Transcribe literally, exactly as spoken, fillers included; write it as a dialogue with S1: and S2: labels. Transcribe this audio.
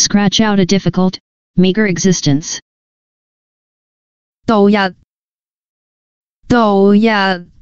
S1: scratch out a difficult, meager existence.
S2: 度日，度日